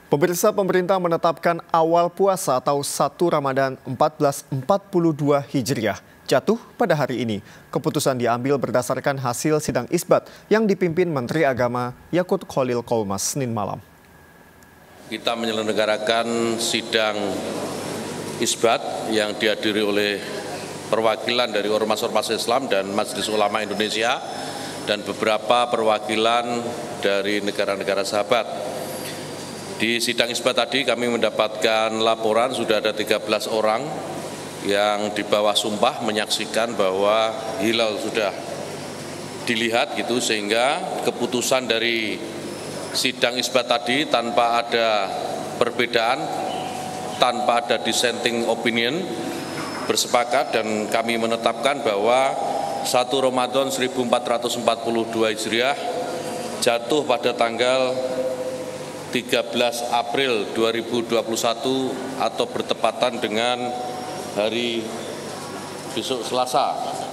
Pemirsa, pemerintah menetapkan awal puasa atau 1 Ramadan 1442 Hijriah jatuh pada hari ini. Keputusan diambil berdasarkan hasil sidang isbat yang dipimpin Menteri Agama Yakut Khalil Qomas Senin malam. Kita menyelenggarakan sidang isbat yang dihadiri oleh perwakilan dari Ormas-Ormas Islam dan Majelis Ulama Indonesia dan beberapa perwakilan dari negara-negara sahabat. Di sidang isbat tadi kami mendapatkan laporan sudah ada 13 orang yang di bawah sumpah menyaksikan bahwa hilal sudah dilihat gitu, sehingga keputusan dari sidang isbat tadi tanpa ada perbedaan, tanpa ada dissenting opinion, bersepakat dan kami menetapkan bahwa 1 Ramadan 1442 Hijriah jatuh pada tanggal 13 April 2021 atau bertepatan dengan hari besok Selasa.